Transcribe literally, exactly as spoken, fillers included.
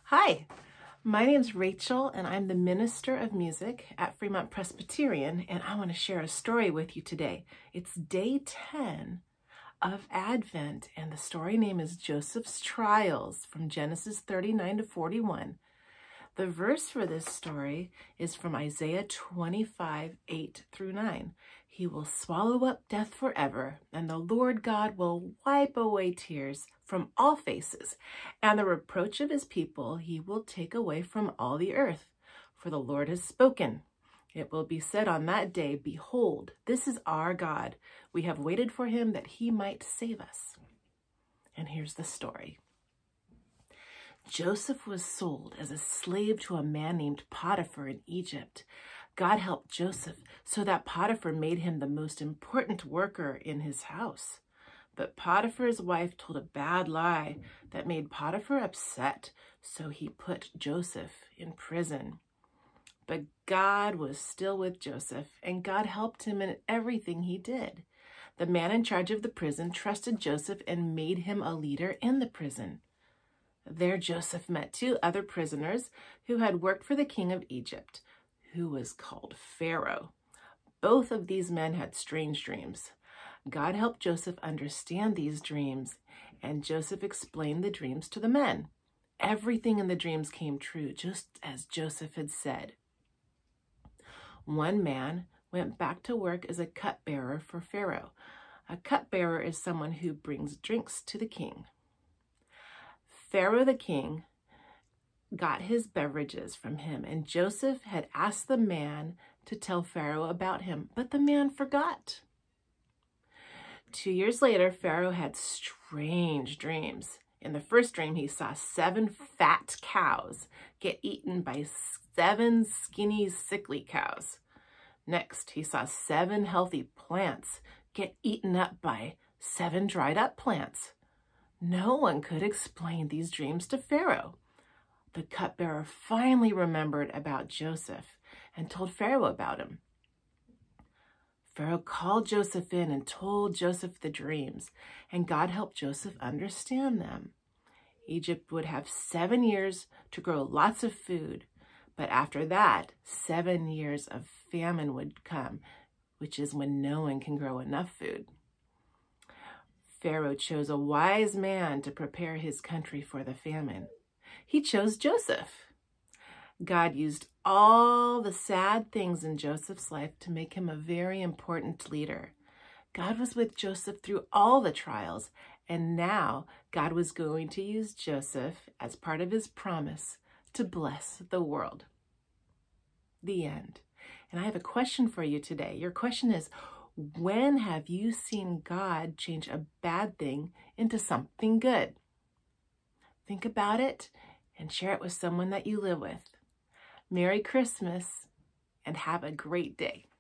Hi, my name's Rachel and I'm the Minister of Music at Fremont Presbyterian, and I want to share a story with you today. It's day ten of Advent and the story name is Joseph's Trials from Genesis thirty-nine to forty-one. The verse for this story is from Isaiah twenty-five, eight through nine. He will swallow up death forever, and the Lord God will wipe away tears from all faces, and the reproach of his people he will take away from all the earth. For the Lord has spoken. It will be said on that day, Behold, this is our God. We have waited for him that he might save us. And here's the story. Joseph was sold as a slave to a man named Potiphar in Egypt. God helped Joseph so that Potiphar made him the most important worker in his house. But Potiphar's wife told a bad lie that made Potiphar upset, so he put Joseph in prison. But God was still with Joseph, and God helped him in everything he did. The man in charge of the prison trusted Joseph and made him a leader in the prison. There Joseph met two other prisoners who had worked for the king of Egypt, who was called Pharaoh. Both of these men had strange dreams. God helped Joseph understand these dreams, and Joseph explained the dreams to the men. Everything in the dreams came true, just as Joseph had said. One man went back to work as a cupbearer for Pharaoh. A cupbearer is someone who brings drinks to the king. Pharaoh the king got his beverages from him, and Joseph had asked the man to tell Pharaoh about him, but the man forgot. Two years later, Pharaoh had strange dreams. In the first dream, he saw seven fat cows get eaten by seven skinny, sickly cows. Next, he saw seven healthy plants get eaten up by seven dried up plants. No one could explain these dreams to Pharaoh. The cupbearer finally remembered about Joseph and told Pharaoh about him. Pharaoh called Joseph in and told Joseph the dreams, and God helped Joseph understand them. Egypt would have seven years to grow lots of food, but after that, seven years of famine would come, which is when no one can grow enough food. Pharaoh chose a wise man to prepare his country for the famine. He chose Joseph. God used all the sad things in Joseph's life to make him a very important leader. God was with Joseph through all the trials, and now God was going to use Joseph as part of his promise to bless the world. The end. And I have a question for you today. Your question is, when have you seen God change a bad thing into something good? Think about it and share it with someone that you live with. Merry Christmas and have a great day.